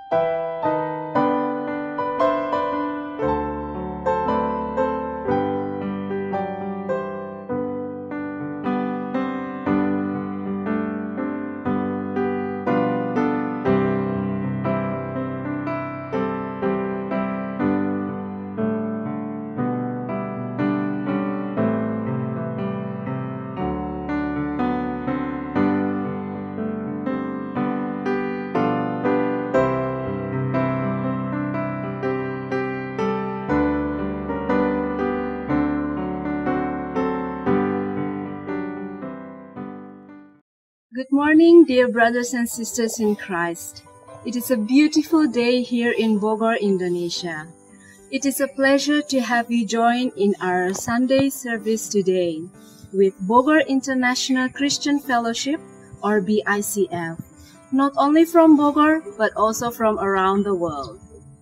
Good morning, dear brothers and sisters in Christ. It is a beautiful day here in Bogor, Indonesia. It is a pleasure to have you join in our Sunday service today with Bogor International Christian Fellowship, or BICF, not only from Bogor but also from around the world.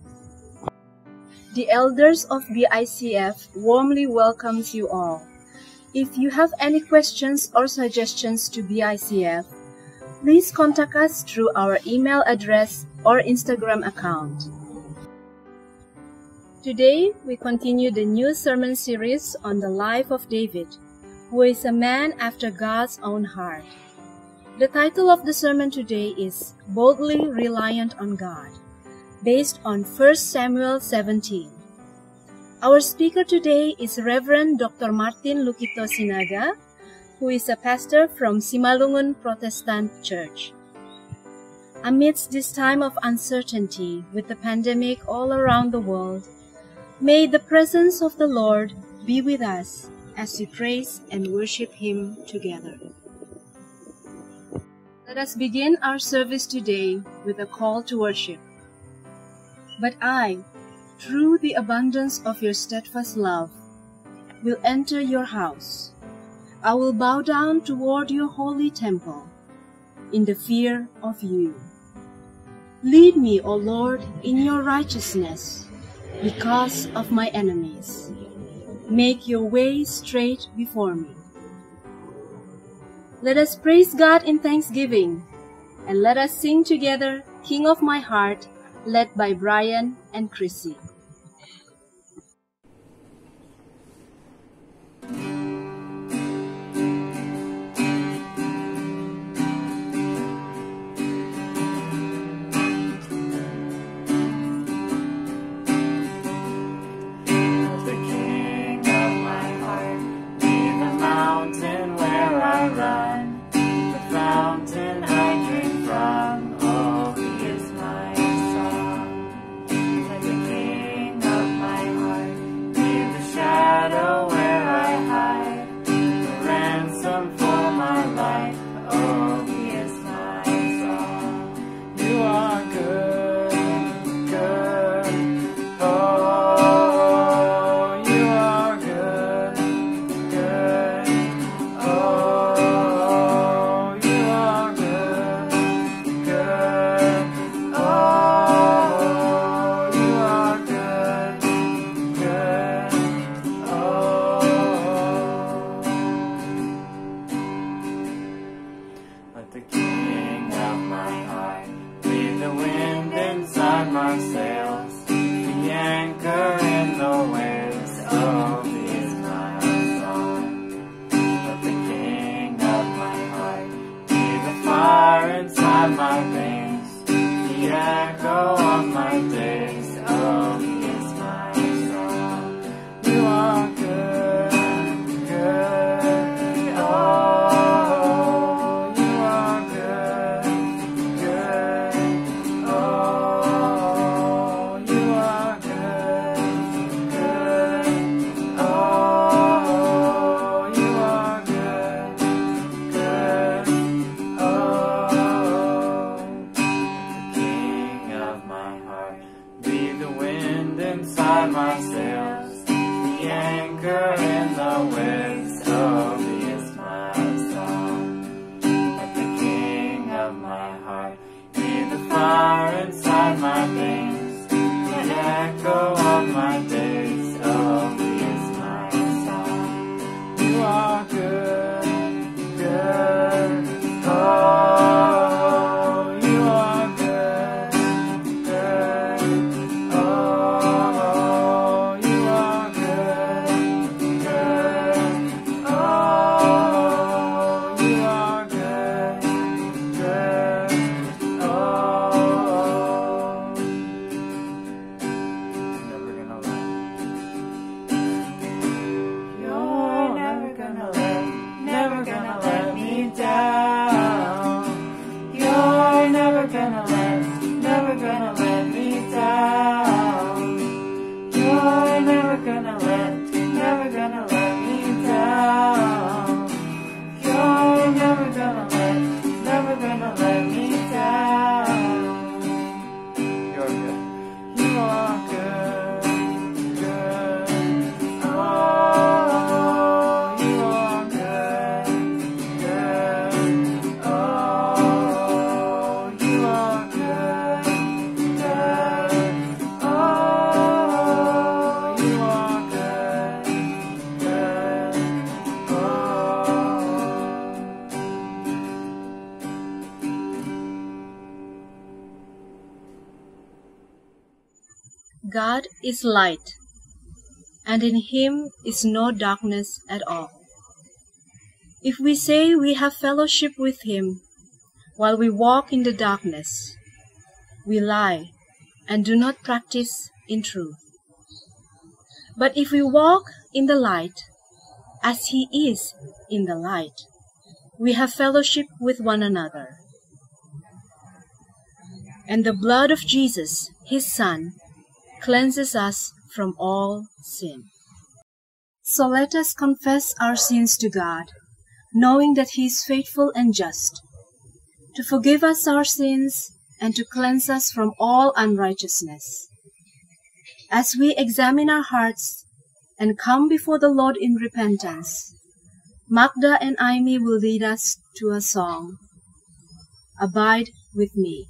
The elders of BICF warmly welcomes you all. If you have any questions or suggestions to BICF, please contact us through our email address or Instagram account. Today, we continue the new sermon series on the life of David, who is a man after God's own heart. The title of the sermon today is Boldly Reliant on God, based on 1 Samuel 17. Our speaker today is Reverend Dr. Martin Lukito Sinaga, who is a pastor from Simalungun Protestant Church. Amidst this time of uncertainty with the pandemic all around the world, may the presence of the Lord be with us as we praise and worship Him together. Let us begin our service today with a call to worship. But I, through the abundance of your steadfast love, will enter your house. I will bow down toward your holy temple in the fear of you. Lead me, O Lord, in your righteousness because of my enemies. Make your way straight before me. Let us praise God in thanksgiving, and let us sing together King of My Heart, led by Brian and Chrissy. From, oh, he is my song. Let the King God is light, and in him is no darkness at all. If we say we have fellowship with him while we walk in the darkness, we lie and do not practice in truth. But if we walk in the light, as he is in the light, we have fellowship with one another. And the blood of Jesus, his Son, cleanses us from all sin. So let us confess our sins to God, knowing that he is faithful and just, to forgive us our sins and to cleanse us from all unrighteousness. As we examine our hearts and come before the Lord in repentance, Magda and Aimee will lead us to a song, Abide with Me.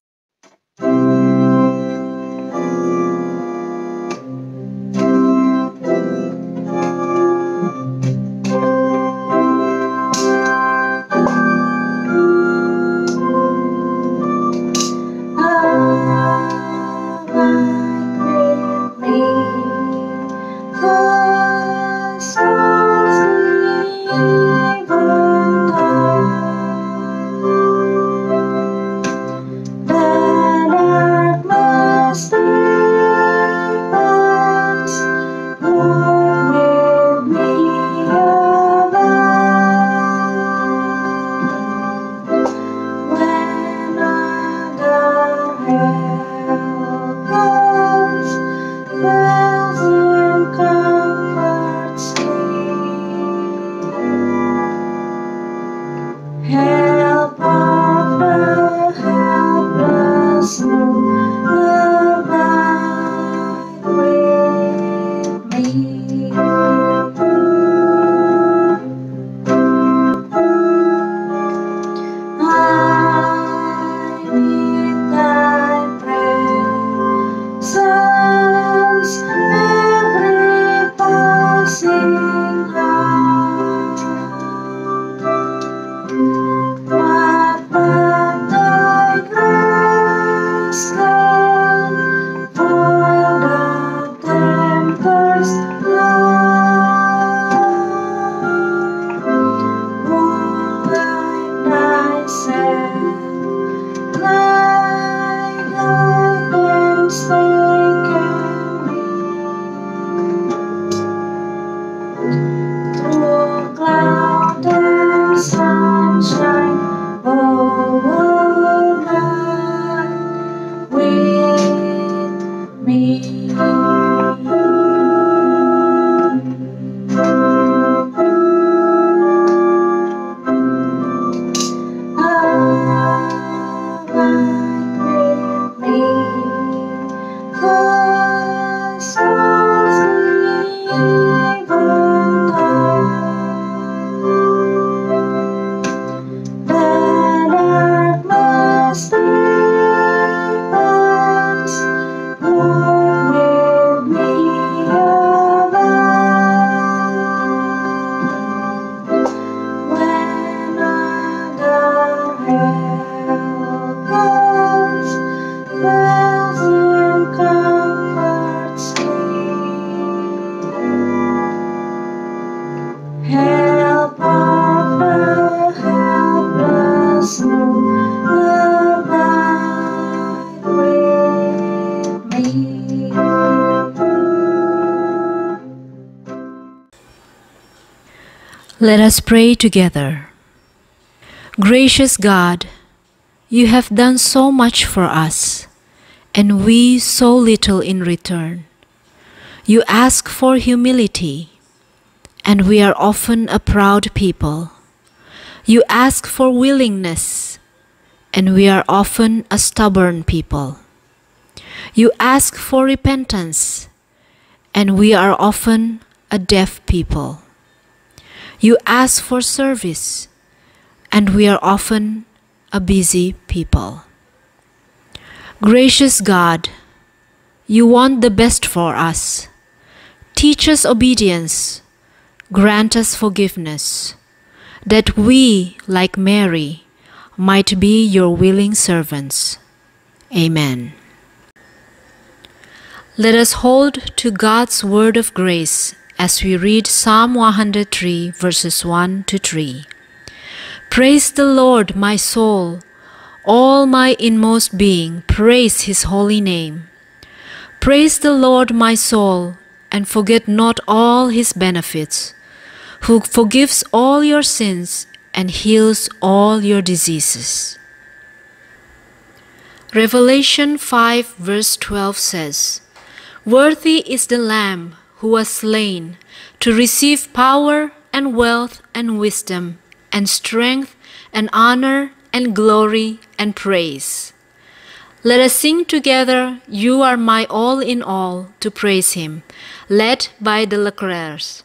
Let us pray together. Gracious God, you have done so much for us, and we so little in return. You ask for humility, and we are often a proud people. You ask for willingness, and we are often a stubborn people. You ask for repentance, and we are often a deaf people. You ask for service, and we are often a busy people. Gracious God, you want the best for us. Teach us obedience, grant us forgiveness, that we, like Mary, might be your willing servants. Amen. Let us hold to God's word of grace as we read Psalm 103 verses 1 to 3. Praise the Lord, my soul. All my inmost being, praise his holy name. Praise the Lord, my soul, and forget not all his benefits, who forgives all your sins and heals all your diseases. Revelation 5 verse 12 says, Worthy is the Lamb who was slain to receive power and wealth and wisdom and strength and honor and glory and praise. Let us sing together, You Are My All in All, to praise him, led by the Leclercs.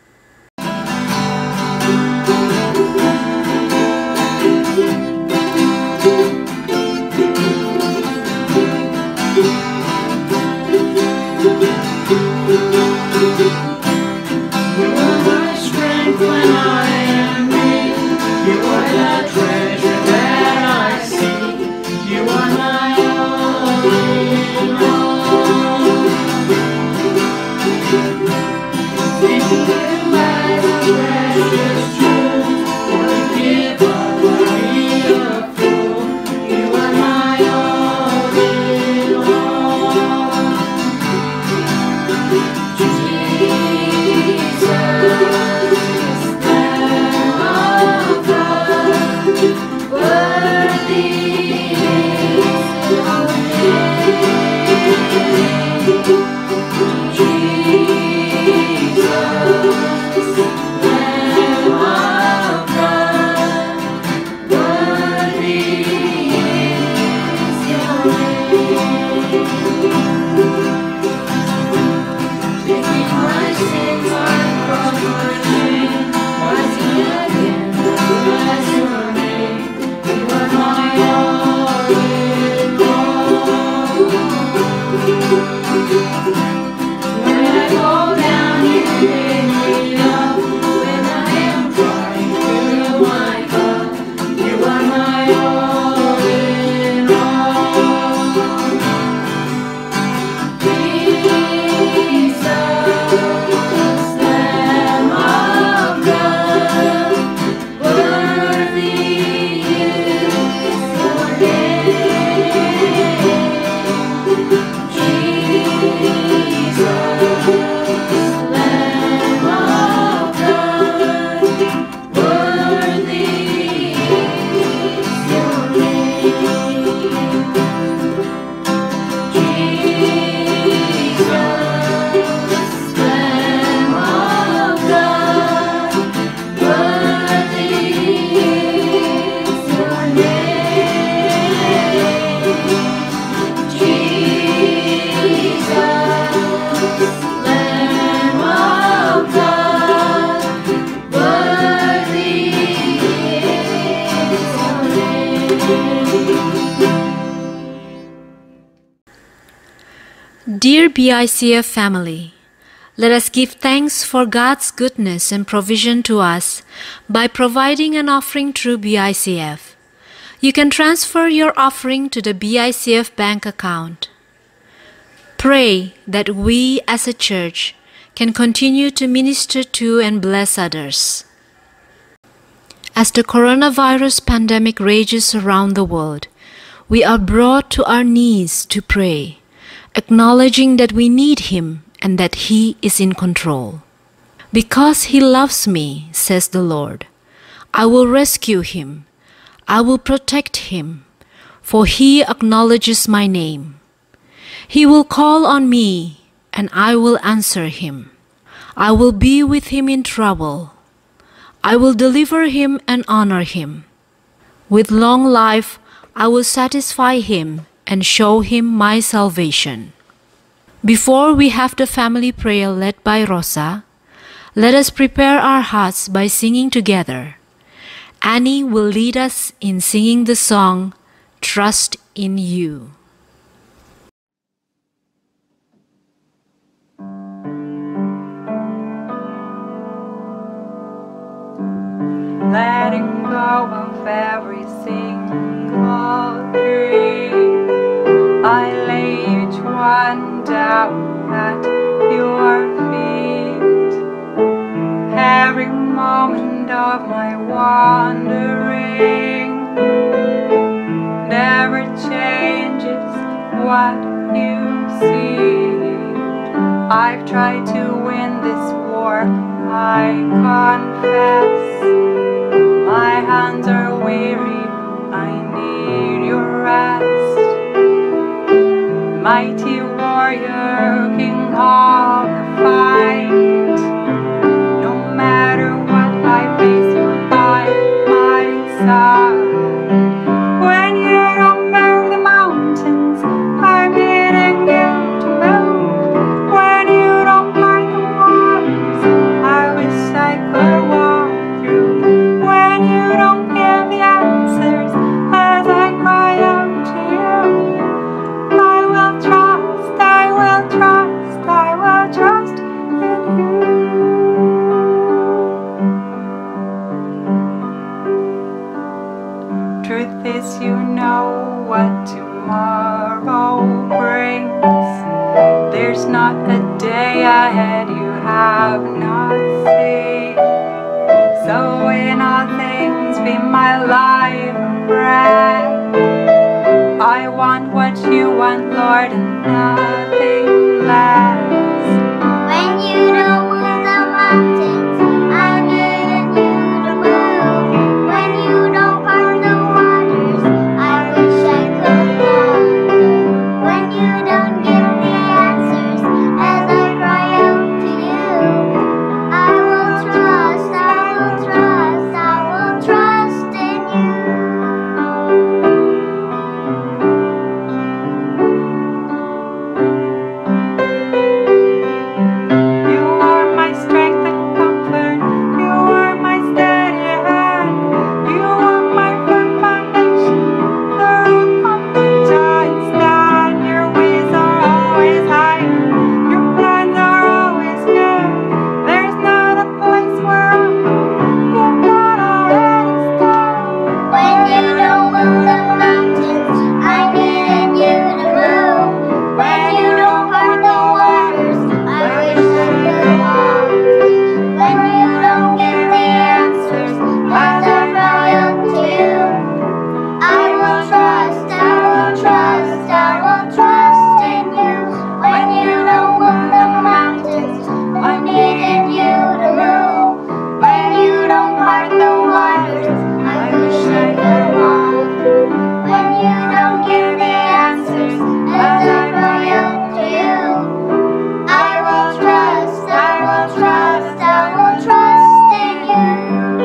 You are my strength when I am weak. You are the treasure that I seek. You are my all in all. Sing you as a precious jewel. Would give up or be a fool. You are my all in all. Jesus, Lamb of God, worthy is your name. Jesus, Lamb of God, worthy is your name. Taking my sins on cross my shame, rising again, bless your name. You are my all in all. When I go down, you pick me up. When I am dry, you fill my cup. You are my all in all. Jesus, Lamb of God, worthy is your name. Jesus, Lamb of God, worthy is your name. Jesus, Lamb of God, worthy is your name. Jesus, Lamb of God, worthy is your name. Dear BICF family, let us give thanks for God's goodness and provision to us by providing an offering through BICF. You can transfer your offering to the BICF bank account. Pray that we as a church can continue to minister to and bless others. As the coronavirus pandemic rages around the world, we are brought to our knees to pray, acknowledging that we need him and that he is in control. Because he loves me, says the Lord, I will rescue him. I will protect him, for he acknowledges my name. He will call on me, and I will answer him. I will be with him in trouble. I will deliver him and honor him. With long life, I will satisfy him and show him my salvation. Before we have the family prayer led by Rosa, let us prepare our hearts by singing together. Annie will lead us in singing the song, Trust in You. Letting go of every single dream, I lay each one down of my wandering never changes what you see. I've tried to win this war, I confess. My hands are weary, I need your rest. Mighty warrior, king of the fight, no matter what I face, you're by my side. When you don't move the mountains, I'm needing you to move. When you don't part the waters, I wish I could walk through. When you don't give the answers as I cry out to you, I will trust, I will trust, I will trust in you. Truth is, you know what tomorrow brings. There's not a day ahead you have not seen. So in all things be my life and breath. I want what you want, Lord, and nothing less. When you don't move the mountains, I'm needing you to move. When you don't part the waters, I wish I could walk through. When you don't give the answers as I cry out to you, I will trust, I will trust, I will trust in you. You are my strength and comfort. You are my steady hand. You are my firm foundation, the rock on which I stand. Your ways are always higher. Your plans are always good. There's not a place where you've not already stood. When you don't move the mountains, I'm needing you to move. When you don't part the waters, I wish I could walk through. When you don't give the answers as I cry out to you, I will trust, I will trust, I will trust in you. When you don't move the mountains, I'm needing you to move. When you don't part the waters, I wish I could walk through. When you don't give the answers as I cry out to you, I will trust, I will trust, I will trust in you.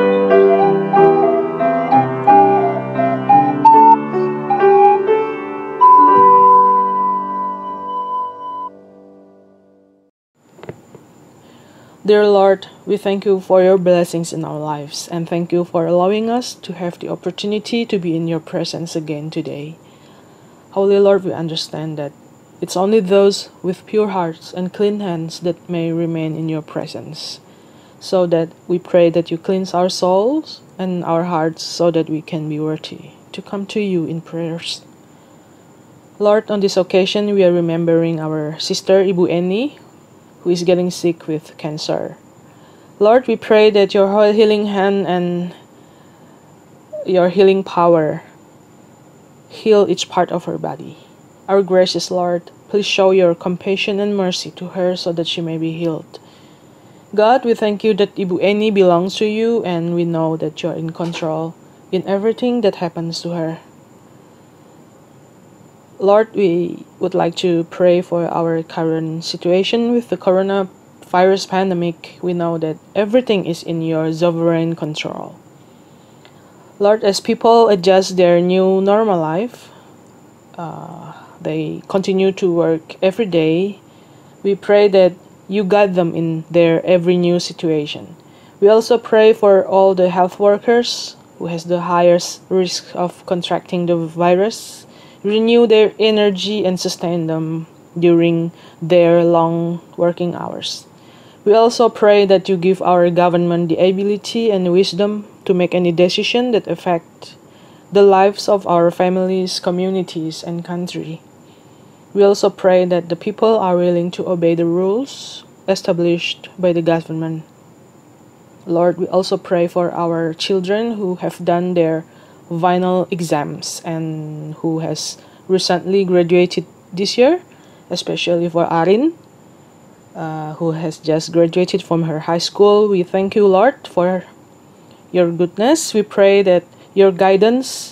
Dear Lord, we thank you for your blessings in our lives and thank you for allowing us to have the opportunity to be in your presence again today. Holy Lord, we understand that it's only those with pure hearts and clean hands that may remain in your presence. So that we pray that you cleanse our souls and our hearts so that we can be worthy to come to you in prayers. Lord, on this occasion we are remembering our sister Ibu Eni, who is getting sick with cancer. Lord, we pray that your healing hand and your healing power heal each part of her body. Our gracious Lord, please show your compassion and mercy to her so that she may be healed. God, we thank you that Ibu Eni belongs to you and we know that you are in control in everything that happens to her. Lord, we would like to pray for our current situation with the coronavirus pandemic. We know that everything is in your sovereign control. Lord, as people adjust their new normal life, they continue to work every day. We pray that you guide them in their every new situation. We also pray for all the health workers who has the highest risk of contracting the virus. Renew their energy and sustain them during their long working hours. We also pray that you give our government the ability and wisdom to make any decision that affect the lives of our families, communities, and country. We also pray that the people are willing to obey the rules established by the government. Lord, we also pray for our children who have done their final exams and who has recently graduated this year, especially for Arin, who has just graduated from her high school. We thank you, Lord, for your goodness. We pray that your guidance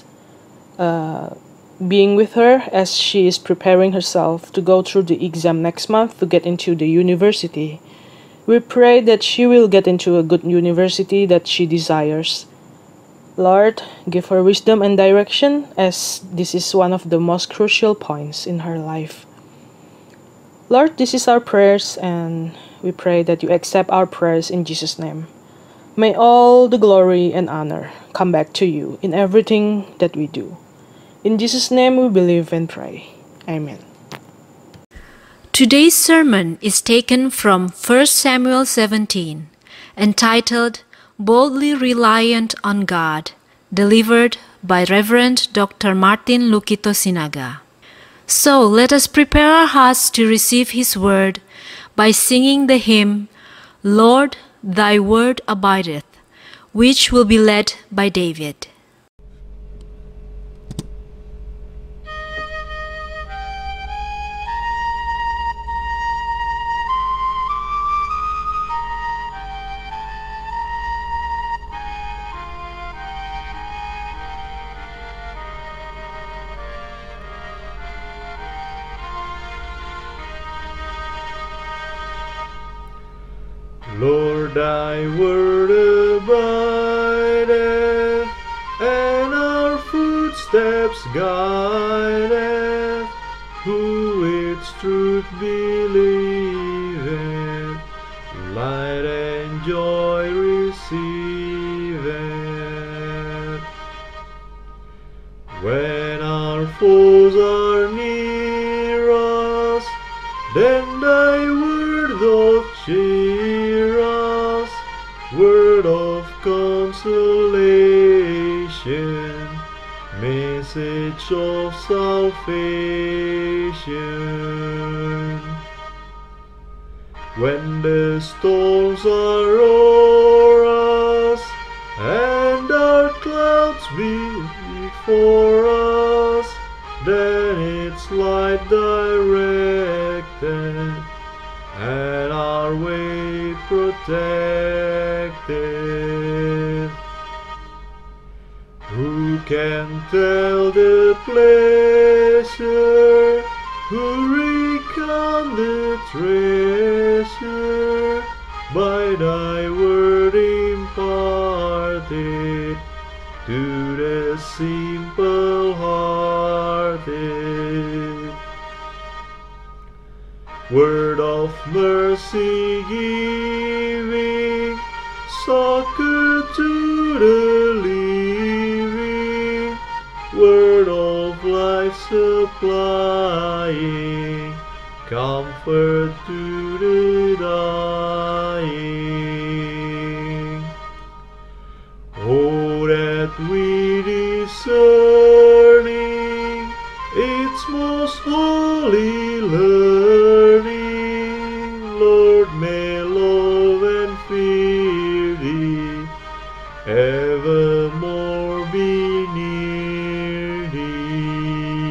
being with her as she is preparing herself to go through the exam next month to get into the university. We pray that she will get into a good university that she desires. Lord, give her wisdom and direction, as this is one of the most crucial points in her life. Lord, this is our prayers, and we pray that you accept our prayers in Jesus' name. May all the glory and honor come back to you in everything that we do. In Jesus' name we believe and pray. Amen. Today's sermon is taken from 1 Samuel 17, entitled Boldly Reliant on God, delivered by Reverend Dr. Martin Lukito Sinaga. So let us prepare our hearts to receive His word by singing the hymn, Lord, Thy word abideth, which will be led by David. Lord, thy word abideth, and our footsteps guideth. Who its truth believeth, light and joy receiveth. When our foes are near us, then thy word doth cheer us, word of consolation, message of salvation. When the storms are o'er us, and dark clouds before us, then its light directed, and our way protected. Who can tell the pleasure, who recount the treasure, by thy word imparted to the simple hearted? Word of mercy giving, succor to the living, word of life supplying, comfort to the dying. Oh, that we discerning its most holy learning, Lord, may love and fear thee, evermore be near thee.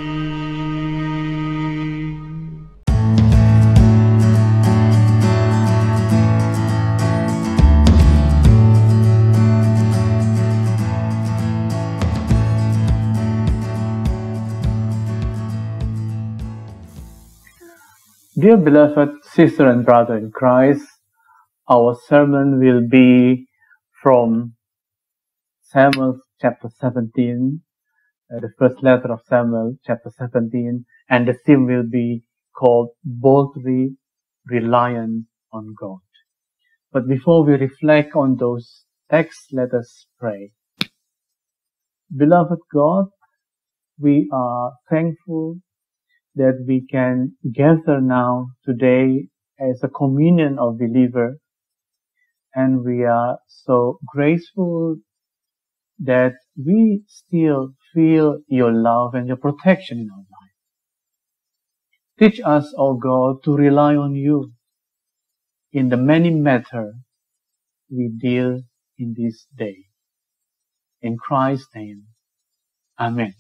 Dear beloved sister and brother in Christ, our sermon will be from Samuel chapter 17, the first letter of Samuel chapter 17, and the theme will be called Boldly Reliant on God. But before we reflect on those texts, let us pray. Beloved God, we are thankful that we can gather now today as a communion of believers, and we are so grateful that we still feel your love and your protection in our life. Teach us, O God, to rely on you in the many matters we deal in this day. In Christ's name, Amen.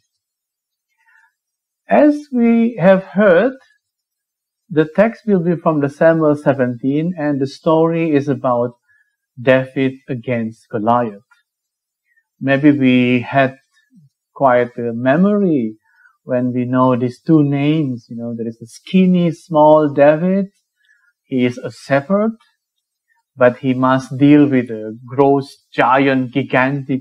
As we have heard, the text will be from the Samuel 17, and the story is about David against Goliath. Maybe we had quite a memory when we know these two names. There is the skinny, small David. He is a shepherd, but he must deal with a gross, giant, gigantic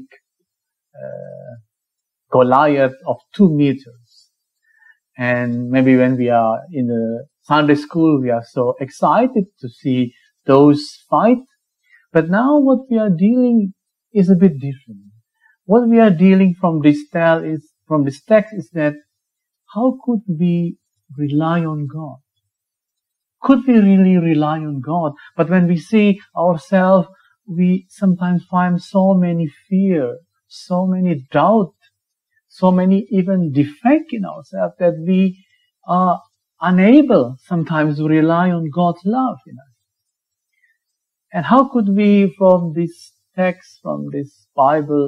Goliath of 2 meters. And maybe when we are in the Sunday school, we are so excited to see those fight. But now what we are dealing is a bit different. What we are dealing from this text is that how could we rely on God? Could we really rely on God? But when we see ourselves, we sometimes find so many fear, so many doubt, so many even defect in ourselves that we are unable sometimes to rely on God's love in us. And how could we, from this text, from this Bible,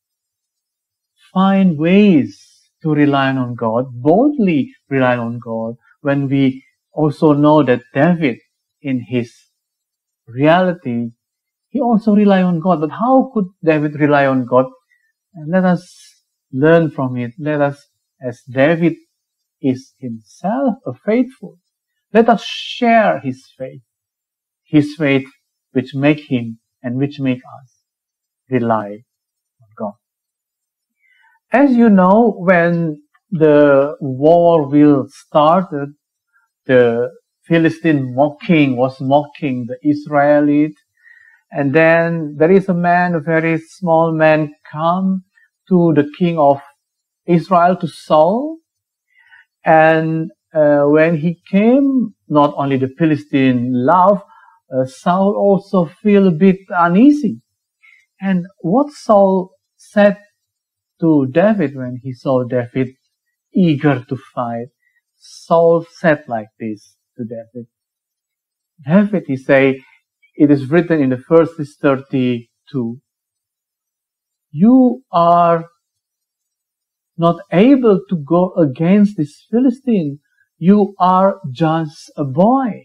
find ways to rely on God, boldly rely on God, when we also know that David, in his reality, he also relied on God. But how could David rely on God? And let us learn from it. Let us, as David is himself a faithful, let us share his faith which make him and which make us rely on God. As you know, when the war will started, the Philistine was mocking the Israelites, and then there is a man, a very small man, come to the king of Israel, to Saul, and when he came, not only the Philistine laughed, Saul also feel a bit uneasy. And what Saul said to David when he saw David eager to fight, Saul said like this to David. David, he say, it is written in the verse 32, you are not able to go against this Philistine. You are just a boy.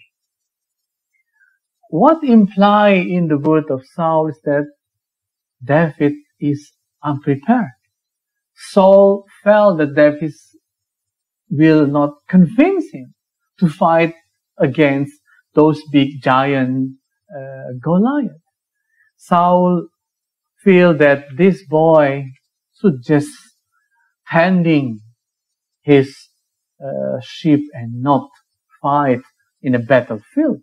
What imply in the word of Saul is that David is unprepared. Saul felt that David will not convince him to fight against those big giant Goliath. Saul feel that this boy should just handing his sheep and not fight in a battlefield.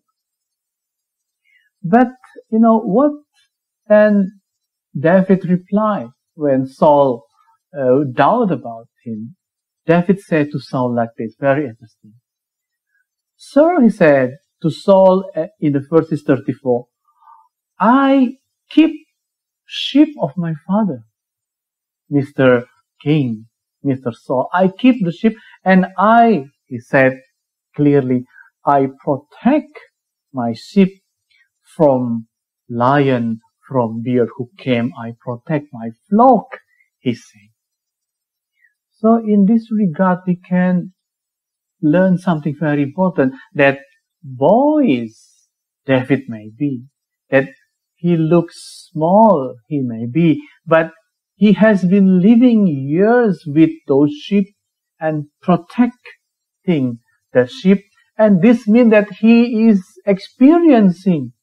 But what then David replied when Saul doubted about him? David said to Saul like this, very interesting. Sir, he said to Saul in the verses 34, I keep sheep of my father, Mr. King, Mr. Saul. I keep the sheep, and he said clearly, I protect my sheep from lion, from bear who came. I protect my flock, he said. So in this regard, we can learn something very important, that boys David may be, that he looks small, he may be, but he has been living years with those sheep and protecting the sheep. And this means that he is experiencing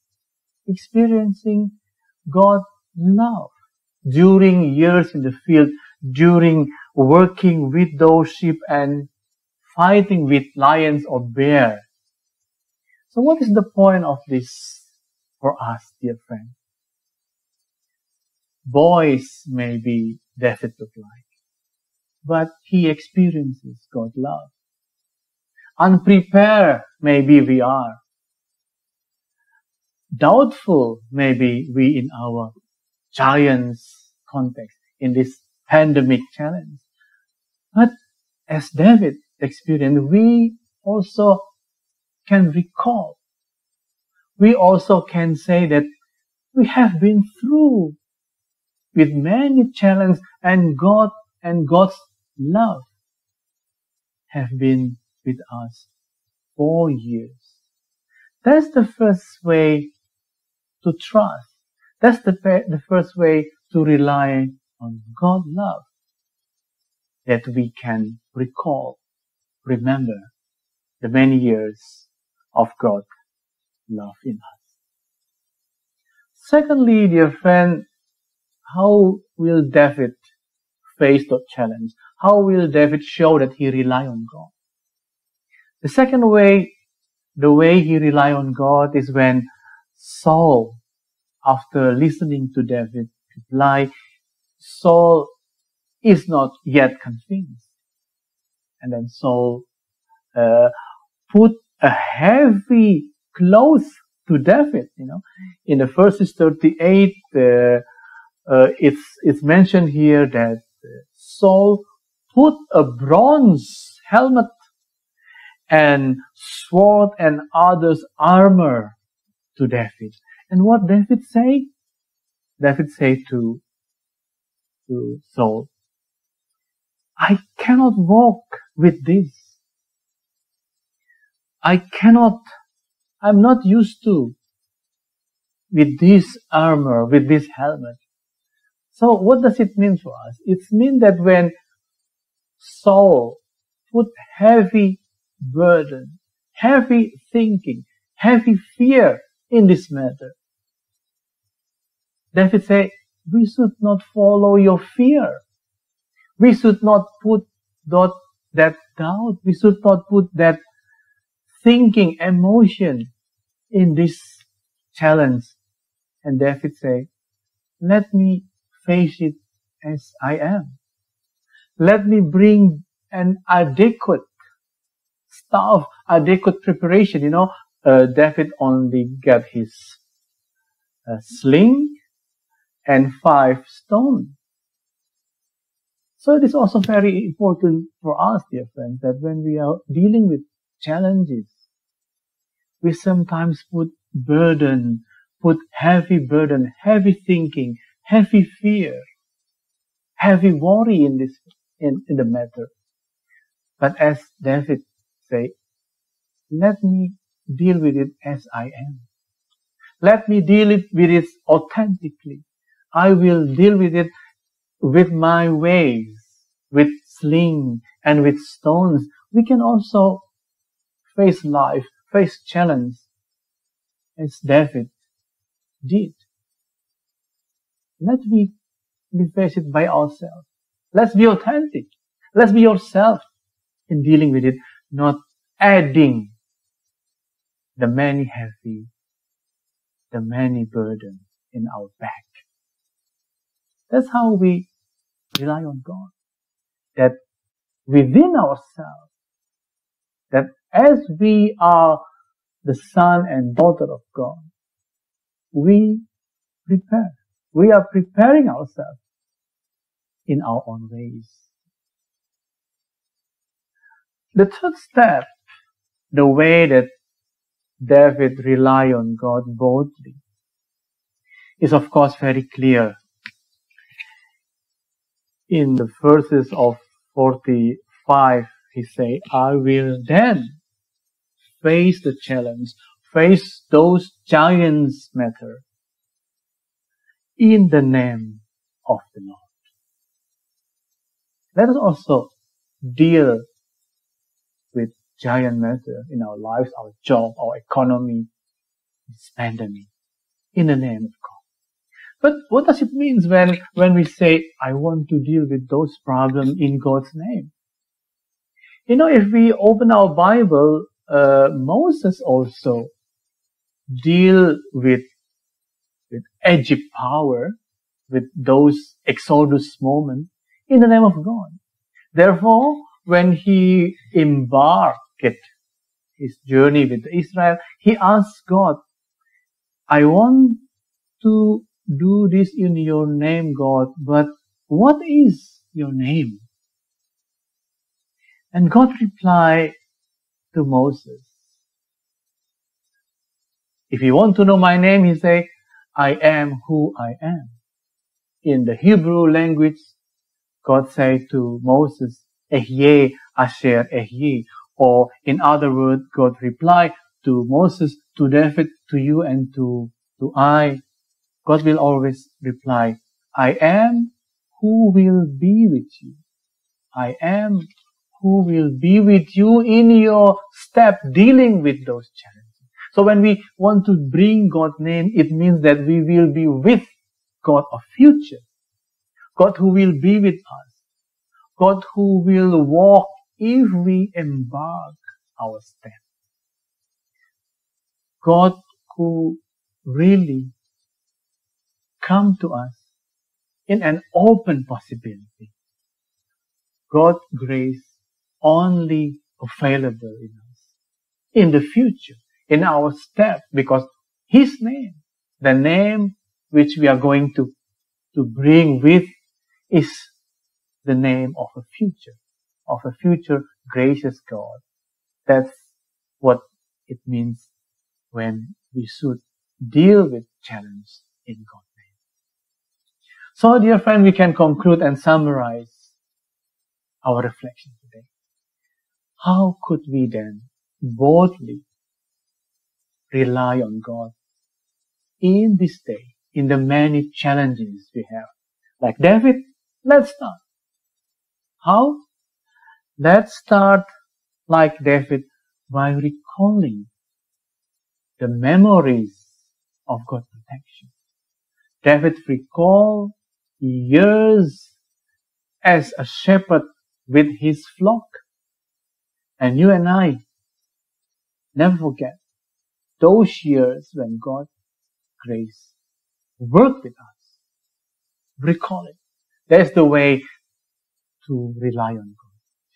God's love during years in the field, during working with those sheep and fighting with lions or bears. So what is the point of this for us, dear friend? Boys maybe David look like, but he experiences God's love. Unprepared maybe we are. Doubtful maybe we in our giants context, in this pandemic challenge. But as David experienced, we also can recall. We also can say that we have been through with many challenges, and God's love have been with us for years. That's the first way to trust. That's the first way to rely on God's love, that we can remember the many years of God's love in us. Secondly, dear friend, how will David face the challenge? How will David show that he rely on God? The second way, the way he rely on God is when Saul, after listening to David's reply, Saul is not yet convinced. And then Saul put a heavy cloth to David. In the verses 38, it's mentioned here that Saul put a bronze helmet and sword and others' armor to David. And what David say? David say to Saul, I cannot walk with this. I'm not used to with this armor, with this helmet. So what does it mean for us? It means that when Saul put heavy burden, heavy thinking, heavy fear in this matter, David said, we should not follow your fear. We should not put that doubt. We should not put that thinking, emotion in this challenge. And David said, let me face it as I am. Let me bring an adequate staff, adequate preparation. David only got his sling and 5 stones. So it is also very important for us, dear friends, that when we are dealing with challenges, we sometimes put heavy burden, heavy thinking, heavy fear, heavy worry in the matter. But as David said, let me deal with it as I am. Let me deal with it authentically. I will deal with it with my ways, with sling and with stones. We can also face life, face challenge as David did. Let me face it by ourselves. Let's be authentic. Let's be yourself in dealing with it, not adding the many burden in our back. That's how we rely on God. That within ourselves, that as we are the son and daughter of God, we prepare. We are preparing ourselves in our own ways. The third step, the way that David relied on God boldly, is of course very clear. In the verses of 45, he say, I will then face the challenge, face those giants matter in the name of the Lord. Let us also deal with giant matter in our lives, our job, our economy, this pandemic, in the name of God. But what does it mean when we say, I want to deal with those problems in God's name? If we open our Bible, Moses also deal with Egypt power, with those Exodus moments in the name of God. Therefore, when he embarked his journey with Israel, he asked God, I want to do this in your name, God, but what is your name? And God replied to Moses, if you want to know my name, he said, I am who I am. In the Hebrew language, God said to Moses, Ehyeh asher ehyeh. Or in other words, God replied to Moses, to David, to you and to I. God will always reply, I am who will be with you. I am who will be with you in your step dealing with those challenges. So when we want to bring God's name, it means that we will be with God of future. God who will be with us. God who will walk if we embark our step. God who really come to us in an open possibility. God's grace only available in us in the future, in our step, because His name, the name which we are going to bring with, is the name of a future gracious God. That's what it means when we should deal with challenge in God's name. So, dear friend, we can conclude and summarize our reflection today. How could we then boldly rely on God in this day, in the many challenges we have? Like David, let's start. How? Let's start like David by recalling the memories of God's protection. David recalled years as a shepherd with his flock. And you and I never forget those years when God's grace worked with us. Recall it. That's the way to rely on God.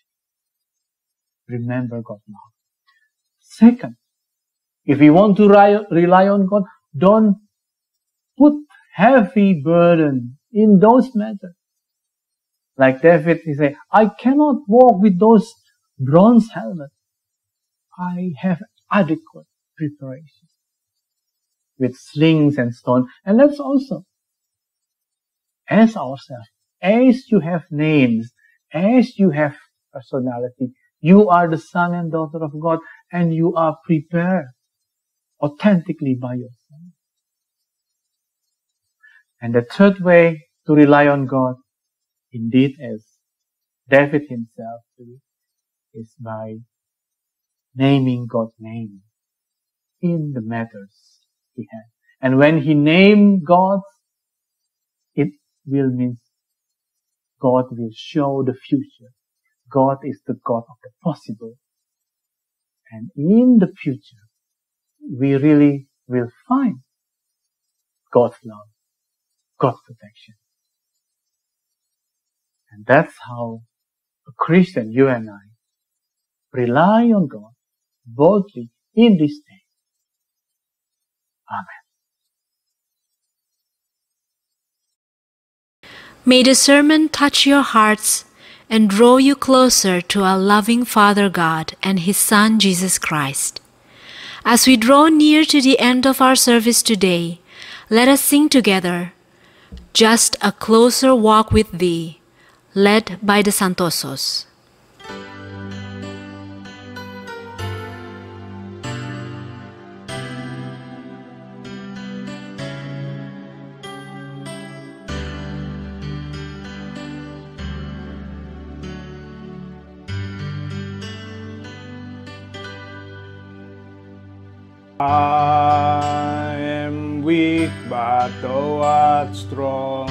Remember God's love. Second, if we want to rely on God, don't put heavy burden in those matters. Like David, he said, I cannot walk with those bronze helmets. I have adequate preparation with slings and stones. And let's also ask ourselves, as you have names, as you have personality, you are the son and daughter of God, and you are prepared authentically by yourself. And the third way to rely on God, indeed, as David himself did, is by naming God's name in the matters he had. And when he named God, it will mean God will show the future. God is the God of the possible. And in the future, we really will find God's love, God's protection. And that's how a Christian, you and I, rely on God boldly in this day. Amen. May the sermon touch your hearts and draw you closer to our loving Father God and His Son Jesus Christ. As we draw near to the end of our service today, let us sing together, Just a Closer Walk with Thee, led by the Santosos. I am weak, but thou art strong.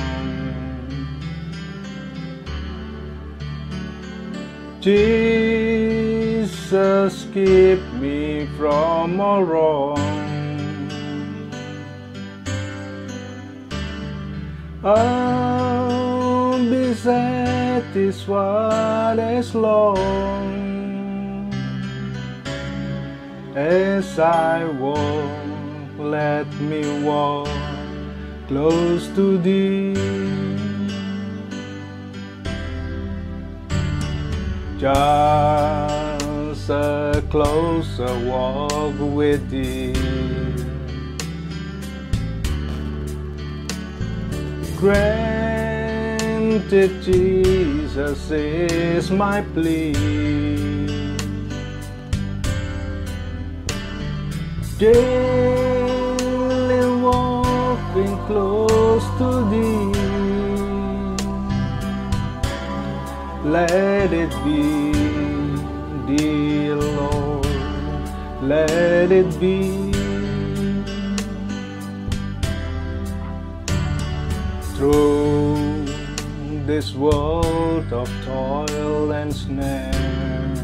Jesus, keep me from all wrong. I'll be satisfied as long as I walk, let me walk close to Thee. Just a closer walk with Thee. Granted, Jesus is my plea. Daily walking close to Thee, let it be, dear Lord, let it be. Through this world of toil and snare,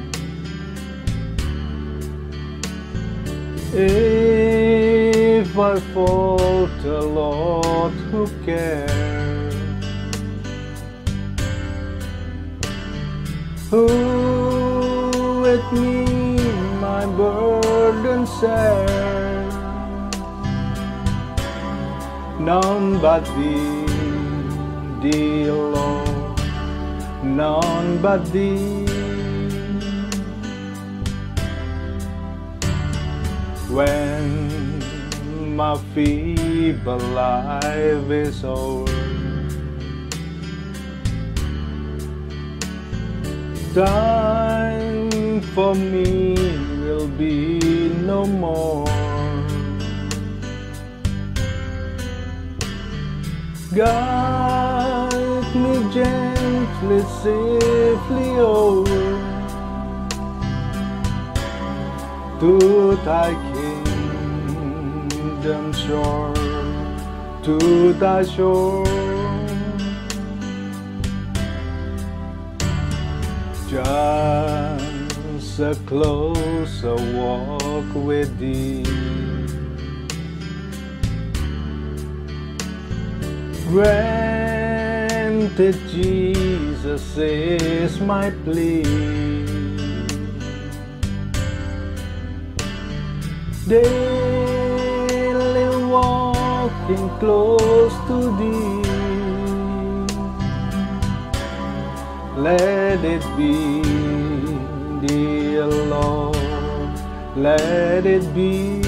if I falter, Lord, who cares? Who with me my burden share? None but Thee, dear Lord, none but Thee. When my feeble life is o'er, time for me will be no more. Guide me gently, safely over to Thy kingdom shore, to Thy shore. Just a closer walk with Thee. Granted, Jesus is my plea. Daily walking close to Thee, let it be, dear Lord, let it be.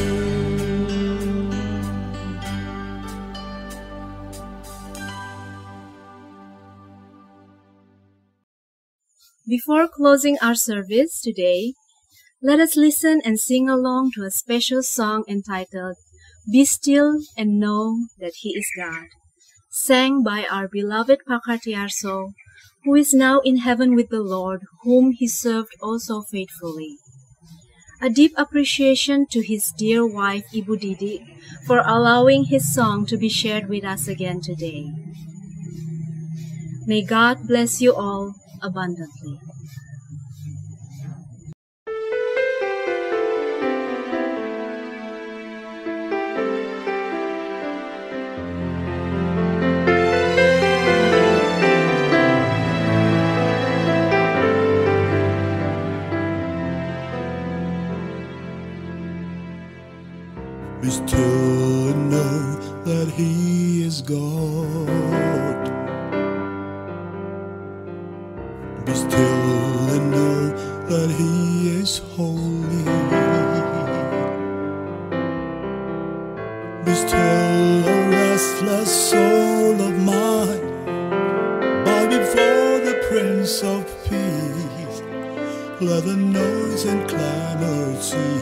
Before closing our service today, let us listen and sing along to a special song entitled, Be Still and Know That He is God, sang by our beloved Pakartiarso, who is now in heaven with the Lord, whom he served oh so faithfully. A deep appreciation to his dear wife, Ibu Didi, for allowing his song to be shared with us again today. May God bless you all abundantly. Be still and know that He is God. Be still and know that He is holy. Be still, O restless soul of mine, bow before the Prince of Peace. Let the noise and clamor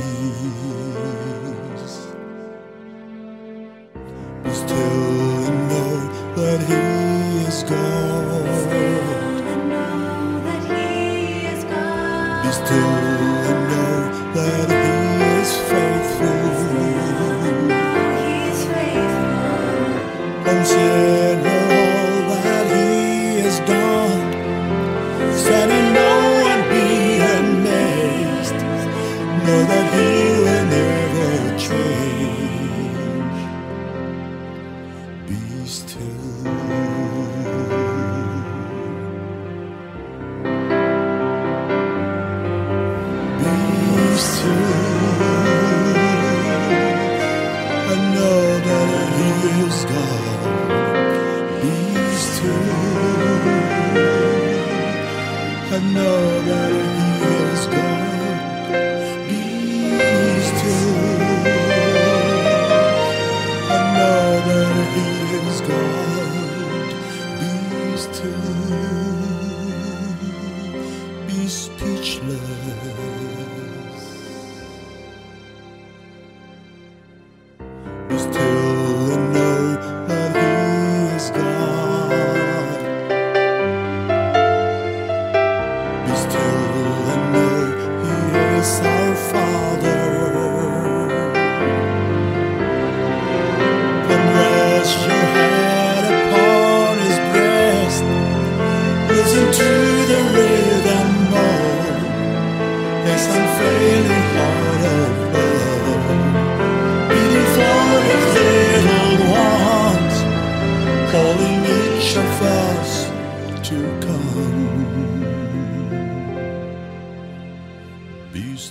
cease. Be still and know that He is God. Be still and know that He is faithful. Consider all that He has done. Stand and know and be amazed. Know that He will never change. Be still. Be still. I know that He is God. Be still. I know that He is God. Be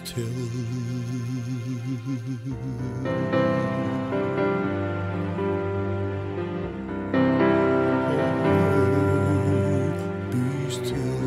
Be still.